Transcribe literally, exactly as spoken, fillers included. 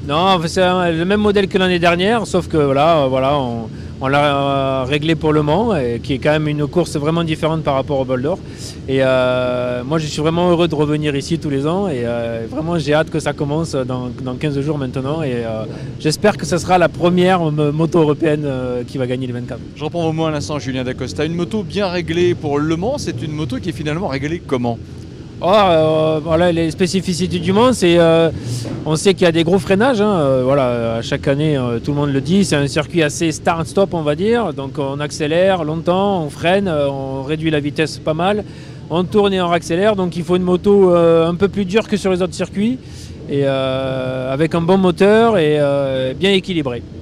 Non, c'est le même modèle que l'année dernière, sauf que voilà, voilà on, on l'a réglé pour Le Mans, et, qui est quand même une course vraiment différente par rapport au Bol d'Or. Et euh, moi, je suis vraiment heureux de revenir ici tous les ans, et euh, vraiment, j'ai hâte que ça commence dans, dans quinze jours maintenant. Et euh, j'espère que ce sera la première moto européenne euh, qui va gagner les vingt-quatre. Je reprends vos mots à l'instant, Julien Dacosta. Une moto bien réglée pour Le Mans, c'est une moto qui est finalement réglée comment? Oh, euh, voilà, les spécificités du Mans, c'est, euh, on sait qu'il y a des gros freinages. Hein, euh, voilà, à chaque année, euh, tout le monde le dit. C'est un circuit assez start-stop, on va dire. Donc, on accélère longtemps, on freine, euh, on réduit la vitesse pas mal, on tourne et on accélère. Donc, il faut une moto euh, un peu plus dure que sur les autres circuits, et euh, avec un bon moteur et euh, bien équilibré.